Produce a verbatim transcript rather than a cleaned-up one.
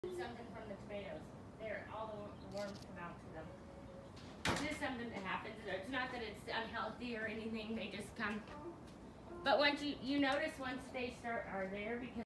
Something from the tomatoes. There, all the worms come out to them. This is something that happens. It's not that it's unhealthy or anything. They just come. But once you you notice once they start are there because.